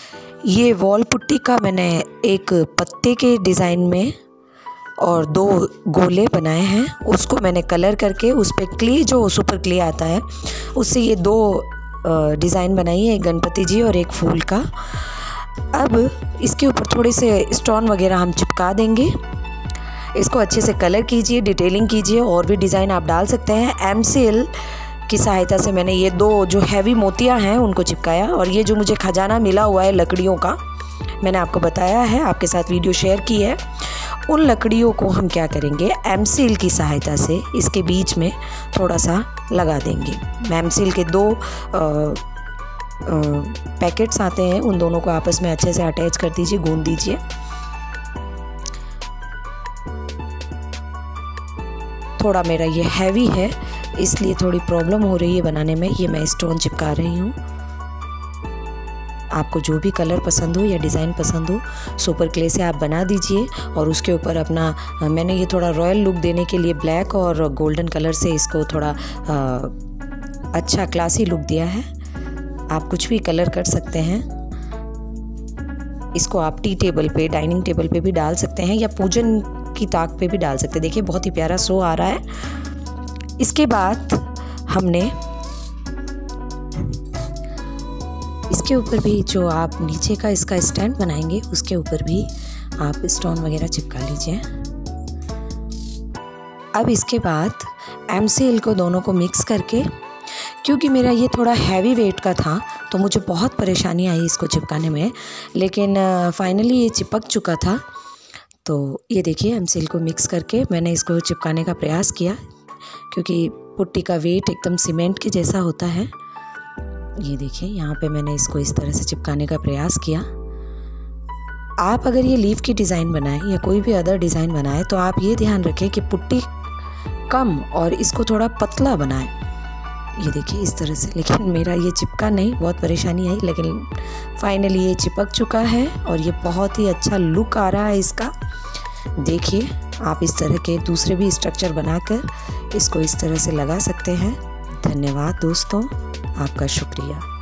ये wall putty का मैंने एक पत्ते के डिज़ाइन में और 2 गोले बनाए हैं। उसको मैंने कलर करके उस पे क्ले, जो सुपर क्ले आता है, उससे ये 2 डिज़ाइन बनाई है, एक गणपति जी और एक फूल का। अब इसके ऊपर थोड़े से स्टोन वगैरह हम चिपका देंगे। इसको अच्छे से कलर कीजिए, डिटेलिंग कीजिए, और भी डिज़ाइन आप डाल सकते हैं। एमसील की सहायता से मैंने ये 2 जो हैवी मोतियाँ हैं उनको चिपकाया, और ये जो मुझे खजाना मिला हुआ है लकड़ियों का, मैंने आपको बताया है, आपके साथ वीडियो शेयर की है। उन लकड़ियों को हम क्या करेंगे, एमसील की सहायता से इसके बीच में थोड़ा सा लगा देंगे। एमसील के 2 पैकेट्स आते हैं, उन दोनों को आपस में अच्छे से अटैच कर दीजिए, गूंद दीजिए। थोड़ा मेरा ये हैवी है, इसलिए थोड़ी प्रॉब्लम हो रही है बनाने में। ये मैं स्टोन चिपका रही हूँ। आपको जो भी कलर पसंद हो या डिज़ाइन पसंद हो, सुपर क्ले से आप बना दीजिए, और उसके ऊपर अपना, मैंने ये थोड़ा रॉयल लुक देने के लिए ब्लैक और गोल्डन कलर से इसको थोड़ा अच्छा क्लासी लुक दिया है। आप कुछ भी कलर कर सकते हैं। इसको आप टी टेबल पे, डाइनिंग टेबल पे भी डाल सकते हैं, या पूजन की ताक पे भी डाल सकते हैं। देखिए बहुत ही प्यारा शो आ रहा है। इसके बाद हमने इसके ऊपर भी जो आप नीचे का इसका स्टैंड बनाएंगे, उसके ऊपर भी आप स्टोन वगैरह चिपका लीजिए। अब इसके बाद एमसील को दोनों को मिक्स करके, क्योंकि मेरा ये थोड़ा हैवी वेट का था तो मुझे बहुत परेशानी आई इसको चिपकाने में, लेकिन फाइनली ये चिपक चुका था। तो ये देखिए, एमसील को मिक्स करके मैंने इसको चिपकाने का प्रयास किया, क्योंकि पुट्टी का वेट एकदम सीमेंट के जैसा होता है। ये देखिए, यहाँ पे मैंने इसको इस तरह से चिपकाने का प्रयास किया। आप अगर ये लीफ की डिज़ाइन बनाएं या कोई भी अदर डिज़ाइन बनाएं, तो आप ये ध्यान रखें कि पुट्टी कम और इसको थोड़ा पतला बनाएं। ये देखिए इस तरह से, लेकिन मेरा ये चिपका नहीं, बहुत परेशानी आई, लेकिन फाइनली ये चिपक चुका है और ये बहुत ही अच्छा लुक आ रहा है इसका। देखिए, आप इस तरह के दूसरे भी स्ट्रक्चर बनाकर इसको इस तरह से लगा सकते हैं। धन्यवाद दोस्तों, आपका शुक्रिया।